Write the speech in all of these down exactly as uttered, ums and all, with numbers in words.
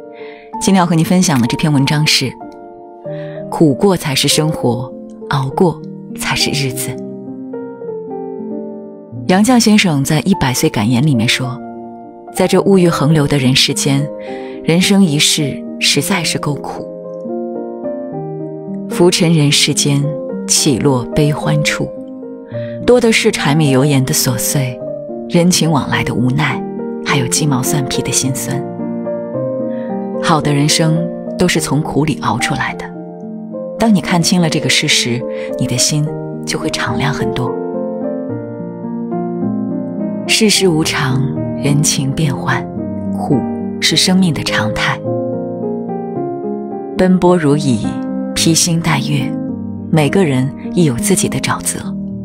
今天要和你分享的这篇文章是：苦过才是生活，熬过才是日子。杨绛先生在一百岁感言里面说，在这物欲横流的人世间，人生一世实在是够苦。浮沉人世间，起落悲欢处，多的是柴米油盐的琐碎，人情往来的无奈，还有鸡毛蒜皮的心酸。好的人生都是从苦里熬出来的，当你看清了这个事实，你的心就会敞亮很多。世事无常，人情变幻，苦是生命的常态。奔波如蚁，披星戴月，每个人亦有自己的沼泽。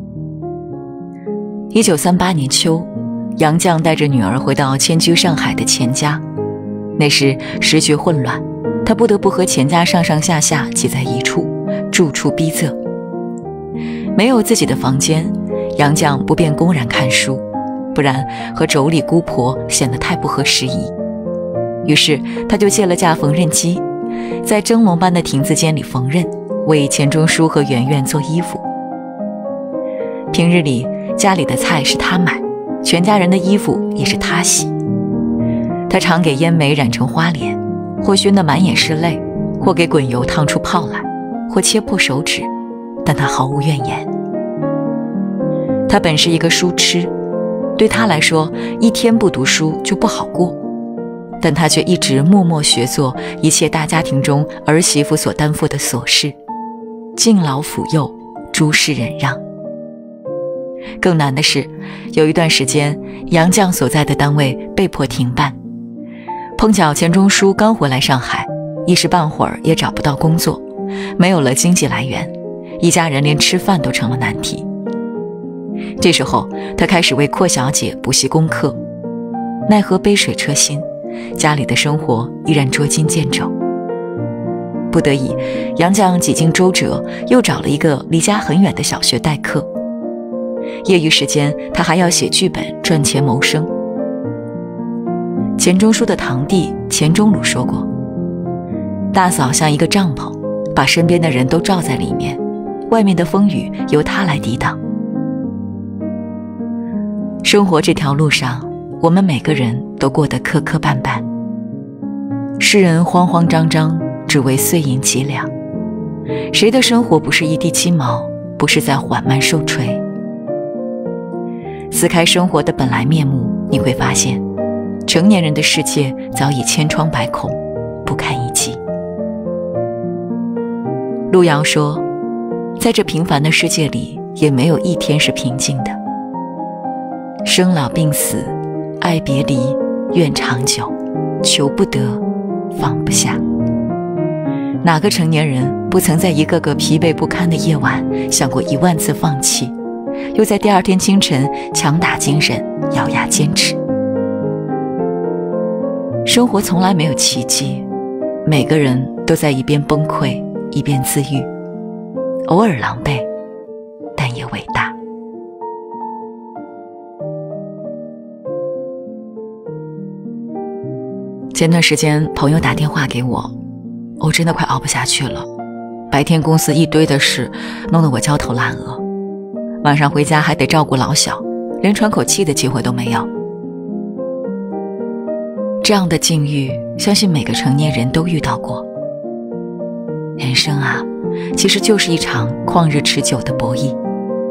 一九三八年秋，杨绛带着女儿回到迁居上海的钱家。那时时局混乱，他不得不和钱家上上下下挤在一处，住处逼仄。没有自己的房间，杨绛不便公然看书，不然和妯娌姑婆显得太不合时宜。于是他就借了架缝纫机，在蒸笼般的亭子间里缝纫，为钱钟书和圆圆做衣服。平日里家里的菜是他买，全家人的衣服也是他洗。他常给烟眉染成花脸，或熏得满眼是泪，或给滚油烫出泡来，或切破手指，但他毫无怨言。他本是一个书痴，对他来说一天不读书就不好过，但他却一直默默学做一切大家庭中儿媳妇所担负的琐事，敬老抚幼，诸事忍让。更难的是，有一段时间杨绛所在的单位被迫停办，碰巧钱钟书刚回来上海，一时半会儿也找不到工作，没有了经济来源，一家人连吃饭都成了难题。这时候他开始为阔小姐补习功课，奈何杯水车薪，家里的生活依然捉襟见肘。不得已，杨绛几经周折，又找了一个离家很远的小学代课。业余时间他还要写剧本赚钱谋生。钱钟书的堂弟钱钟鲁说过，大嫂像一个帐篷，把身边的人都罩在里面，外面的风雨由他来抵挡。生活这条路上，我们每个人都过得磕磕绊绊，世人慌慌张张，只为碎银几两。谁的生活不是一地鸡毛，不是在缓慢受锤？撕开生活的本来面目，你会发现成年人的世界早已千疮百孔，不堪一击。路遥说，在这平凡的世界里，也没有一天是平静的。生老病死，爱别离，愿长久，求不得，放不下。哪个成年人不曾在一个个疲惫不堪的夜晚想过一万次放弃，又在第二天清晨强打精神，咬牙坚持？生活从来没有奇迹，每个人都在一边崩溃一边自愈，偶尔狼狈，但也伟大。前段时间朋友打电话给我，我真的快熬不下去了，白天公司一堆的事弄得我焦头烂额，晚上回家还得照顾老小，连喘口气的机会都没有。这样的境遇，相信每个成年人都遇到过。人生啊，其实就是一场旷日持久的博弈。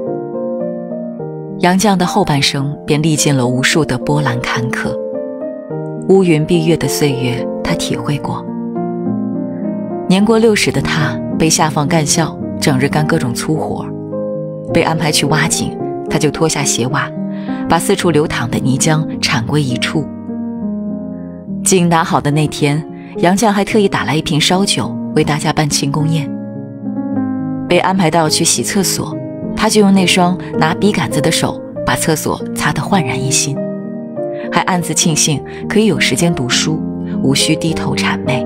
杨绛的后半生便历尽了无数的波澜坎坷，乌云蔽月的岁月他体会过。年过六十的他被下放干校，整日干各种粗活，被安排去挖井，他就脱下鞋袜，把四处流淌的泥浆铲归一处。井打好的那天，杨绛还特意打来一瓶烧酒，为大家办庆功宴。被安排到去洗厕所，他就用那双拿笔杆子的手把厕所擦得焕然一新，还暗自庆幸可以有时间读书，无需低头谄媚。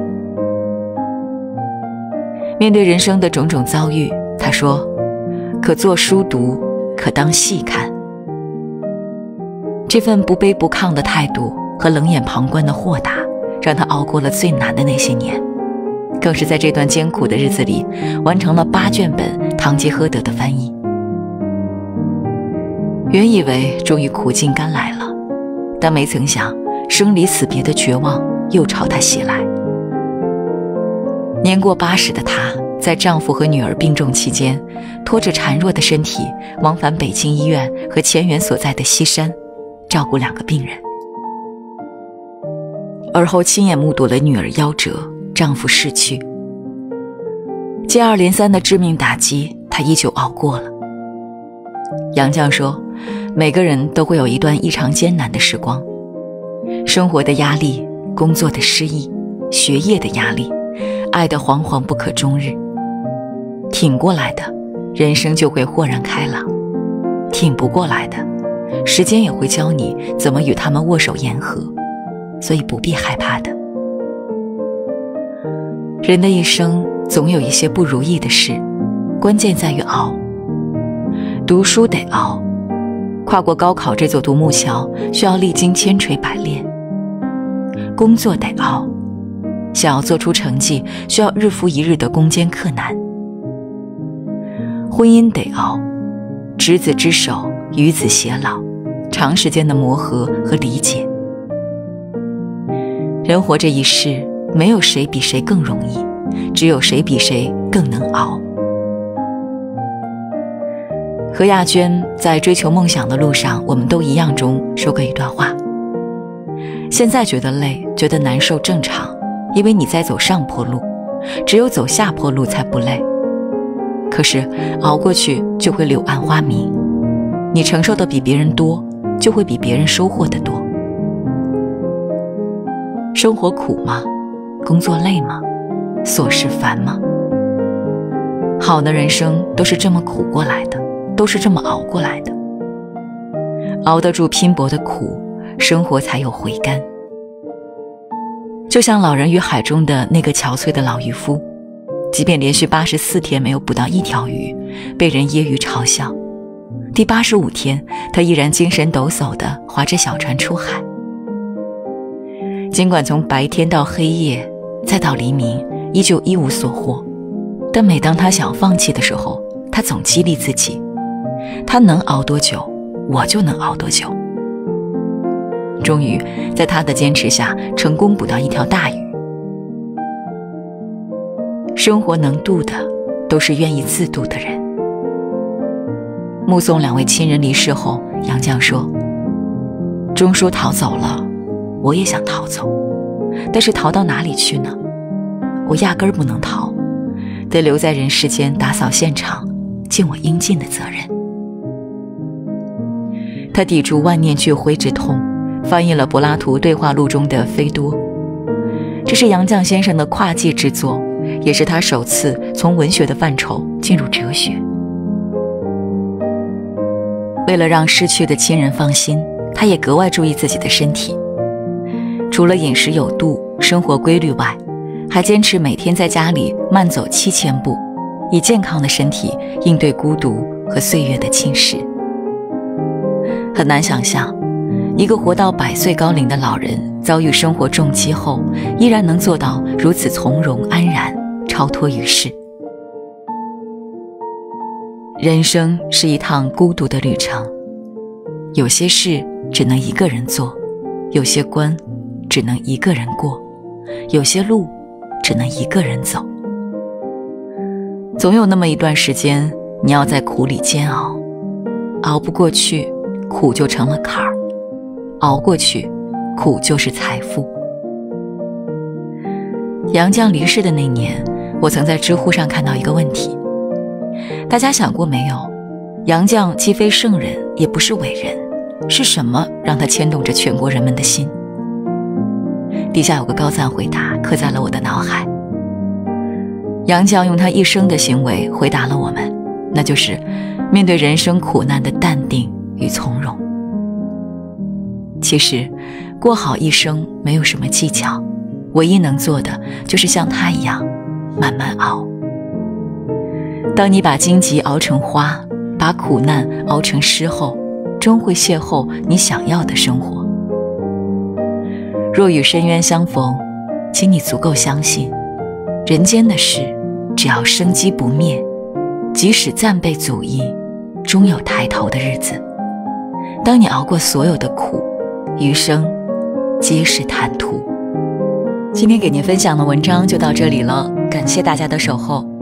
面对人生的种种遭遇，他说，可作书读，可当戏看。这份不卑不亢的态度和冷眼旁观的豁达， 让他熬过了最难的那些年，更是在这段艰苦的日子里完成了八卷本《堂吉诃德》的翻译。原以为终于苦尽甘来了，但没曾想生离死别的绝望又朝他袭来。年过八十的她，在丈夫和女儿病重期间，拖着孱弱的身体往返北京医院和前缘所在的西山，照顾两个病人。而后亲眼目睹了女儿夭折，丈夫逝去，接二连三的致命打击，她依旧熬过了。杨绛说，每个人都会有一段异常艰难的时光，生活的压力，工作的失意，学业的压力，爱得惶惶不可终日。挺过来的，人生就会豁然开朗；挺不过来的，时间也会教你怎么与他们握手言和，所以不必害怕的。人的一生总有一些不如意的事，关键在于熬。读书得熬，跨过高考这座独木桥需要历经千锤百炼；工作得熬，想要做出成绩需要日复一日的攻坚克难；婚姻得熬，执子之手，与子偕老，长时间的磨合和理解。人活这一世，没有谁比谁更容易，只有谁比谁更能熬。何亚娟在《追求梦想的路上，我们都一样》中说过一段话：现在觉得累，觉得难受正常，因为你在走上坡路，只有走下坡路才不累。可是熬过去就会柳暗花明，你承受的比别人多，就会比别人收获的多。生活苦吗？工作累吗？琐事烦吗？好的人生都是这么苦过来的，都是这么熬过来的。熬得住拼搏的苦，生活才有回甘。就像《老人与海》中的那个憔悴的老渔夫，即便连续八十四天没有捕到一条鱼，被人揶揄嘲笑，第八十五天，他依然精神抖擞地划着小船出海。尽管从白天到黑夜，再到黎明，依旧一无所获，但每当他想放弃的时候，他总激励自己，他能熬多久，我就能熬多久。终于在他的坚持下，成功捕到一条大鱼。生活能渡的，都是愿意自渡的人。目送两位亲人离世后，杨绛说，钟书逃走了，我也想逃走，但是逃到哪里去呢？我压根儿不能逃，得留在人世间打扫现场，尽我应尽的责任。他抵住万念俱灰之痛，翻译了柏拉图对话录中的菲多，这是杨绛先生的跨界之作，也是他首次从文学的范畴进入哲学。为了让逝去的亲人放心，他也格外注意自己的身体，除了饮食有度，生活规律外，还坚持每天在家里慢走七千步，以健康的身体应对孤独和岁月的侵蚀。很难想象，一个活到百岁高龄的老人遭遇生活重击后，依然能做到如此从容安然，超脱于世。人生是一趟孤独的旅程，有些事只能一个人做，有些关只能一个人过，有些路只能一个人走。总有那么一段时间，你要在苦里煎熬，熬不过去，苦就成了坎儿；熬过去，苦就是财富。杨绛离世的那年，我曾在知乎上看到一个问题，大家想过没有，杨绛既非圣人，也不是伟人，是什么让他牵动着全国人们的心？底下有个高赞回答刻在了我的脑海。杨绛用他一生的行为回答了我们，那就是面对人生苦难的淡定与从容。其实过好一生没有什么技巧，唯一能做的就是像他一样慢慢熬。当你把荆棘熬成花，把苦难熬成诗后，终会邂逅你想要的生活。若与深渊相逢， 请你足够相信，人间的事只要生机不灭，即使暂被阻抑，终有抬头的日子。当你熬过所有的苦，余生皆是坦途。今天给您分享的文章就到这里了，感谢大家的守候。